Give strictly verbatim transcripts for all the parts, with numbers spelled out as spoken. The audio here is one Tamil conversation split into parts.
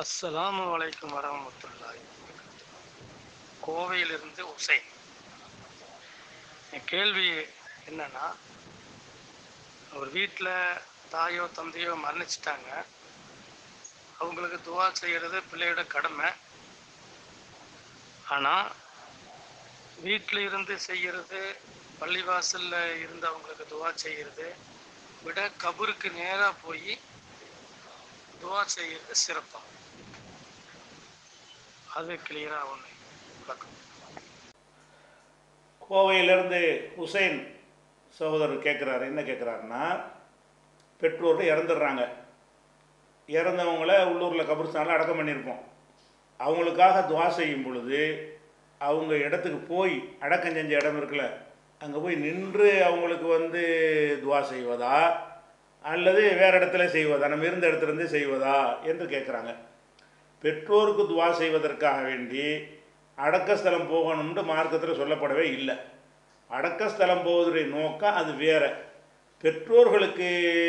அஸ்ஸலாமு அலைக்கும் வரஹ்மத்துல்லாஹி வபரகாத்துஹு. கோவையிலிருந்து உசைன். என் கேள்வி என்னன்னா, ஒரு வீட்டில் தாயோ தந்தையோ மரணிச்சிட்டாங்க. அவங்களுக்கு துவா செய்கிறது பிள்ளையோட கடமை. ஆனால் வீட்டில் இருந்து செய்கிறது, பள்ளிவாசலில் இருந்து அவங்களுக்கு துவா செய்கிறது விட கபருக்கு நேராக போய் துவா செய்கிறது சிறப்பாக. அது கிளியராக ஒன்று வணக்கம். கோவையிலேருந்து உசைன் சகோதரர் கேட்குறாரு. என்ன கேட்குறாருன்னா, பெற்றோர் இறந்துடுறாங்க. இறந்தவங்கள உள்ளூரில் கபர்ஸ்தானில் அடக்கம் பண்ணியிருப்போம். அவங்களுக்காக துவா செய்யும் பொழுது அவங்க இடத்துக்கு போய், அடக்கம் செஞ்ச இடம் இருக்குல்ல, அங்கே போய் நின்று அவங்களுக்கு வந்து துவா செய்வதா அல்லது வேறு இடத்துல செய்வதா, நம்ம இருந்த இடத்துலேருந்து செய்வதா என்று கேட்குறாங்க. பெற்றோருக்கு துவா செய்வதற்காக வேண்டி அடக்கஸ்தலம் போகணும்னு மார்க்கத்தில் சொல்லப்படவே இல்லை. அடக்கஸ்தலம் போவதுடைய நோக்கம் அது வேறு. பெற்றோர்களுக்கு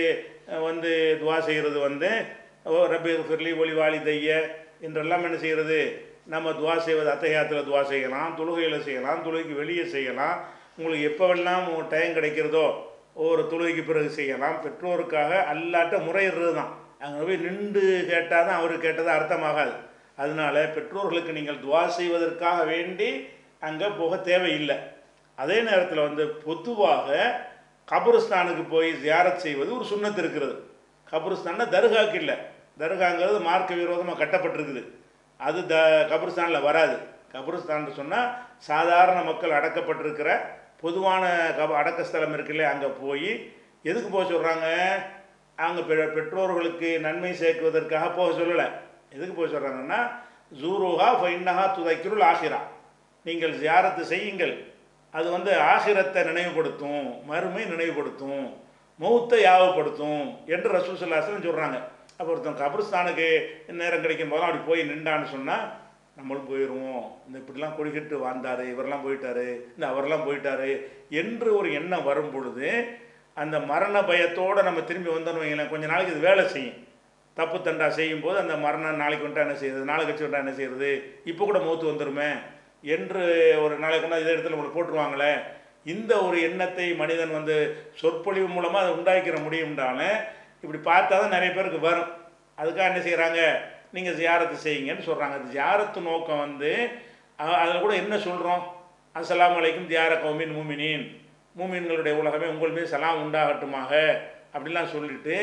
வந்து துவா செய்கிறது வந்து ஓ ரப்பி ஃபிர்லி ஒளி வாலி தைய என்றெல்லாம் என்ன செய்கிறது, நம்ம துவா செய்வது அத்தஹியாத்தில் துவா செய்யலாம், தொழுகையில் செய்யலாம், தொழுகைக்கு வெளியே செய்யலாம், உங்களுக்கு எப்போவெல்லாம் டைம் கிடைக்கிறதோ ஒவ்வொரு தொழுகைக்கு பிறகு செய்யலாம். பெற்றோருக்காக அல்லாட்ட முறையிடுறது தான். அங்கே போய் நின்று கேட்டால் தான் அவருக்கு கேட்டது அர்த்தமாகாது. அதனால் பெற்றோர்களுக்கு நீங்கள் துவா செய்வதற்காக வேண்டி அங்கே போக தேவையில்லை. அதே நேரத்தில் வந்து பொதுவாக கபருஸ்தானுக்கு போய் ஜியாரத் செய்வது ஒரு சுன்னத்து இருக்கிறது. கபருஸ்தானில் தர்காக்கு இல்லை. தர்காங்கிறது மார்க்க விரோதமாக கட்டப்பட்டிருக்குது. அது த கபருஸ்தானில் வராது. கபருஸ்தான் சொன்னால் சாதாரண மக்கள் அடக்கப்பட்டிருக்கிற பொதுவான கப அடக்கஸ்தலம் இருக்குல்ல, அங்கே போய் எதுக்கு போக சொல்கிறாங்க? அங்கே பெ பெற்றோர்களுக்கு நன்மை சேர்க்குவதற்காக போக சொல்லலை. எதுக்கு போய் சொல்கிறாங்கன்னா, ஜூருஹா ஃபைன்னஹா துதைக்கிருள் ஆஹிரா, நீங்கள் ஜியாரத்து செய்யுங்கள், அது வந்து ஆஹிரத்தை நினைவுபடுத்தும், மறுமை நினைவுபடுத்தும், மௌத்தை யாவப்படுத்தும் என்று ரசூல் ஸல்லல்லாஹு அலைஹி வஸல்லம் சொல்கிறாங்க. அப்போ ஒருத்தன் கபருஸ்தானுக்கு நேரம் கிடைக்கும் போதும் அப்படி போய் நின்றான்னு சொன்னால் நம்மளும் போயிடுவோம். இந்த இப்படிலாம் கொடிக்கிட்டு வாழ்ந்தார், இவரெல்லாம் போயிட்டார், இந்த அவரெல்லாம் போயிட்டார் என்று ஒரு எண்ணம் வரும் பொழுது அந்த மரண பயத்தோடு நம்ம திரும்பி வந்தோன்னு வைங்களேன், கொஞ்சம் நாளைக்கு இது வேலை செய்யும். தப்பு தண்டா செய்யும்போது அந்த மரணம் நாளைக்கு வந்துட்டா என்ன செய்யுது, நாளை கழிச்சு வந்துட்டா என்ன செய்யுது, இப்போ கூட மௌத்து வந்துருமே என்று ஒரு நாளைக்கு கொண்டா இதே இடத்துல உங்களுக்கு போட்டுருவாங்களே, இந்த ஒரு எண்ணத்தை மனிதன் வந்து சொற்பொழிவு மூலமாக அதை உண்டாக்கிற முடியும்டாலும் இப்படி பார்த்தா தான் நிறைய பேருக்கு வரும். அதுக்காக என்ன செய்கிறாங்க, நீங்கள் ஜியாரத்து செய்யுங்கன்னு சொல்கிறாங்க. அது ஜியாரத்து நோக்கம் வந்து அதில் கூட என்ன சொல்கிறோம், அஸ்ஸலாமு அலைக்கும் தியார கௌமின் மூமினின், மூமின்களுடைய உலகமே உங்கள் மீது சலாம் உண்டாகட்டுமாக அப்படிலாம் சொல்லிவிட்டு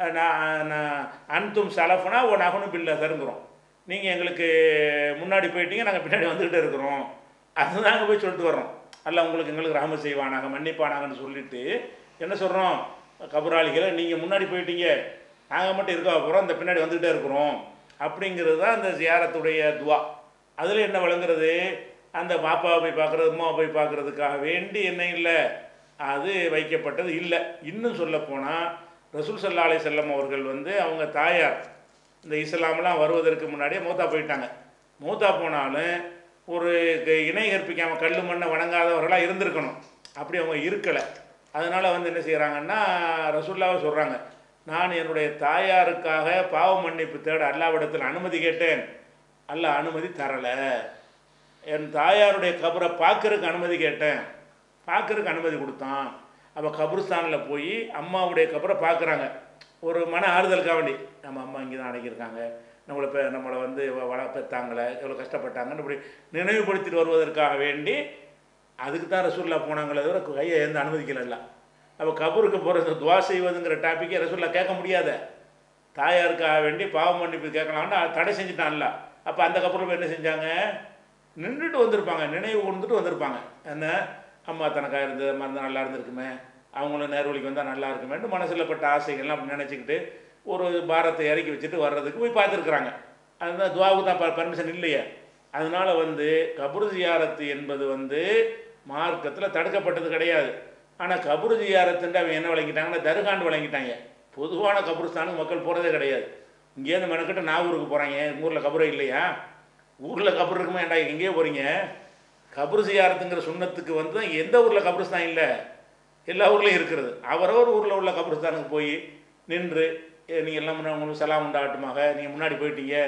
நான் அன்தும் சலஃபனா ஓ நகனும் பில்ல தருங்குறோம். நீங்கள் எங்களுக்கு முன்னாடி போயிட்டீங்க, நாங்கள் பின்னாடி வந்துக்கிட்டே இருக்கிறோம். அதுதான் அங்கே போய் சொல்லிட்டு வர்றோம். அல்ல உங்களுக்கு எங்களுக்கு ரஹமத் செய்வானாங்க, மன்னிப்பானாங்கன்னு சொல்லிவிட்டு என்ன சொல்கிறோம், கபராளிகளை நீங்கள் முன்னாடி போயிட்டீங்க, நாங்கள் மட்டும் இருக்க போகிறோம், இந்த பின்னாடி வந்துக்கிட்டே இருக்கிறோம் அப்படிங்கிறது தான் அந்த ஜியாரத்துடைய துவா. அதில் என்ன வழங்குறது, அந்த பாப்பாவை போய் பார்க்குறது, அம்மாவை போய் பார்க்குறதுக்காக வேண்டி என்ன இல்லை, அது வைக்கப்பட்டது இல்லை. இன்னும் சொல்லப்போனால் ரசூல் ஸல்லல்லாஹு அலைஹி வஸல்லம் அவர்கள் வந்து அவங்க தாயார் இந்த இஸ்லாம்லாம் வருவதற்கு முன்னாடியே மூத்தா போயிட்டாங்க. மூத்தா போனாலும் ஒரு இணை கற்பிக்காமல் கல் மண்ணை வணங்காதவர்களாக இருந்திருக்கணும். அப்படி அவங்க இருக்கலை. அதனால் வந்து என்ன செய்கிறாங்கன்னா, ரசூல்லாவை சொல்கிறாங்க, நான் என்னுடைய தாயாருக்காக பாவ மன்னிப்பு தேட அல்லாஹ்விடத்தில் அனுமதி கேட்டேன், அல்லாஹ் அனுமதி தரலை. என் தாயாருடைய கபரை பார்க்கறதுக்கு அனுமதி கேட்டேன், பார்க்கறதுக்கு அனுமதி கொடுத்தான். அப்போ கபருஸ்தானில் போய் அம்மாவுடைய கபரை பார்க்குறாங்க, ஒரு மன ஆறுதலுக்காக வேண்டி, நம்ம அம்மா இங்கே தான் அடங்கியிருக்காங்க, நம்மளை பெ நம்மளை வந்து வள பெற்றாங்களே, எவ்வளோ கஷ்டப்பட்டாங்கன்னு இப்படி நினைவுபடுத்திட்டு வருவதற்காக வேண்டி அதுக்கு தான் ரசூல்லா போனாங்களே தவிர கையை எந்த அனுமதிக்கல. அப்போ கபருக்கு போகிறது துவா செய்வதுங்கிற டாப்பிக்கே ரசூல்லா கேட்க முடியாத, தாயாருக்காக வேண்டி பாவ மன்னிப்பு கேட்கலாம்னு தடை செஞ்சுட்டான்ல. அப்போ அந்த கபரில் என்ன செஞ்சாங்க, நின்றுட்டு வந்திருப்பாங்க, நினைவு கொண்டுட்டு வந்திருப்பாங்க. என்ன, அம்மா தனக்காக இருந்தது மருந்து நல்லா இருந்திருக்குமே, அவங்களும் நேர்வழிக்கு வந்தால் நல்லா இருக்குமேன்னு மனசில் பட்ட ஆசைகள்லாம் அப்படி நினச்சிக்கிட்டு ஒரு பாரத்தை இறக்கி வச்சுட்டு வர்றதுக்கு போய் பார்த்துருக்குறாங்க. அதுதான் துவாவுக்கு தான் ப பர்மிஷன் இல்லையே. அதனால் வந்து கபரு ஜியாரத்து என்பது வந்து மார்க்கத்தில் தடுக்கப்பட்டது கிடையாது. ஆனால் கபரு ஜியாரத்துன்ட்டு அவங்க என்ன வழங்கிட்டாங்கன்னா தர்காண்டு வழங்கிட்டாங்க. பொதுவான கபருஸ்தானுக்கு மக்கள் போகிறதே கிடையாது. இங்கேருந்து மெனக்கிட்ட நாகூருக்கு போகிறாங்க, எங்கள் ஊரில் கபரே இல்லையா, ஊரில் கபர் இருக்குமா, ஏண்டா எங்கேயே போகிறீங்க, கபரு ஜியாரத்துங்கிற சுண்ணத்துக்கு வந்து எந்த ஊரில் கபருஸ்தான் இல்லை, எல்லா ஊர்லேயும் இருக்கிறது. அவரவர் ஊரில் உள்ள கபருஸ்தானுக்கு போய் நின்று நீங்கள் எல்லாம் உங்களுக்கு சலாம் உண்டாகட்டுமாக, நீங்கள் முன்னாடி போயிட்டீங்க,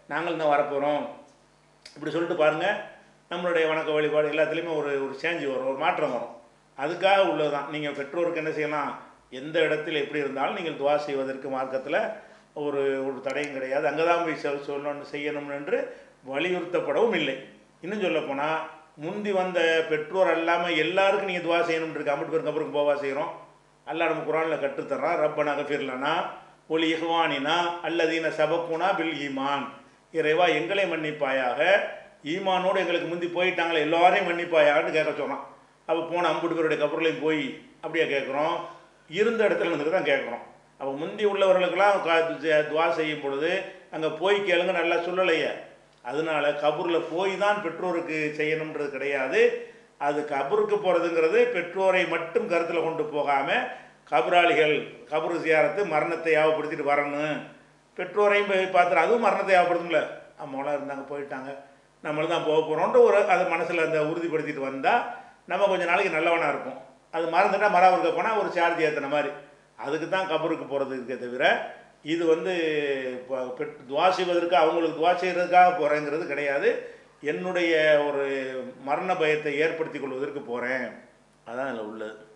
நாங்கள் தான் வரப்போகிறோம் இப்படி சொல்லிட்டு பாருங்கள், நம்மளுடைய வணக்க வழிபாடு எல்லாத்துலேயுமே ஒரு ஒரு சேஞ்ச் வரும், ஒரு மாற்றம் வரும். அதுக்காக உள்ளது தான். நீங்கள் பெற்றோருக்கு என்ன செய்யலாம், எந்த இடத்தில் எப்படி இருந்தாலும் நீங்கள் துவா செய்வதற்கு மார்க்கத்தில் ஒரு ஒரு தடையும் கிடையாது. அங்கே தான் போய் சொல் சொல்லணும் செய்யணும் என்று வலியுறுத்தப்படவும் இல்லை. இன்னும் சொல்லப்போனால் முந்தி வந்த பெற்றோர் அல்லாமல் எல்லாருக்கும் நீங்கள் துவா செய்யணும் இருக்கு. அம்பிட்டு பேருக்கு அப்புறம் போவா செய்கிறோம். அல்லாஹ் நம்ம குர்ஆனில் கற்றுத்தர்றான், ரப்பனா கஃபிர்லனா ஒலி இஹ்வானினா அல்லதீன சபக்குனா பில் ஈமான். இறைவா எங்களை மன்னிப்பாயாக, ஈமானோடு எங்களுக்கு முந்தி போயிட்டாங்களே எல்லாரையும் மன்னிப்பாயான்னு கேட்க சொல்கிறான். அப்போ போன அம்புட்டு பேருடைய கபர்லையும் போய் அப்படியே கேட்குறோம், இருந்த இடத்துல இருந்து தான் கேட்குறோம். அப்போ முந்தி உள்ளவர்களுக்கெல்லாம் துவா செய்யும் பொழுது அங்கே போய் கேளுங்க நல்லா சொல்லலையே. அதனால கபூரில் போய் தான் பெற்றோருக்கு செய்யணுன்றது கிடையாது. அது கபருக்கு போகிறதுங்கிறது பெற்றோரை மட்டும் கருத்தில் கொண்டு போகாமல் கபராளிகள் கபரு சியாரத்து மரணத்தை யாவப்படுத்திட்டு வரணும். பெற்றோரையும் போய் பார்த்துட்டு அதுவும் மரணத்தை யாவப்படுத்தும்ல, அம்மாவெல்லாம் இருந்தாங்க போயிட்டாங்க நம்மளும் தான் போக போகிறோன்ட்டு ஒரு அதை மனசில் அந்த உறுதிப்படுத்திட்டு வந்தால் நம்ம கொஞ்சம் நாளைக்கு நல்லவனாக இருக்கும். அது மறந்துட்டால் மறாவிற்க போனால் ஒரு சார்ஜ் ஏற்றின மாதிரி. அதுக்கு தான் கபருக்கு போகிறது இருக்கே தவிர இது வந்து பெட் துவா செய்வதற்கு அவங்களுக்கு துவா செய்கிறதுக்காக போகிறேங்கிறது கிடையாது. என்னுடைய ஒரு மரண பயத்தை ஏற்படுத்தி கொள்வதற்கு போகிறேன், அதான் அதில் உள்ளது.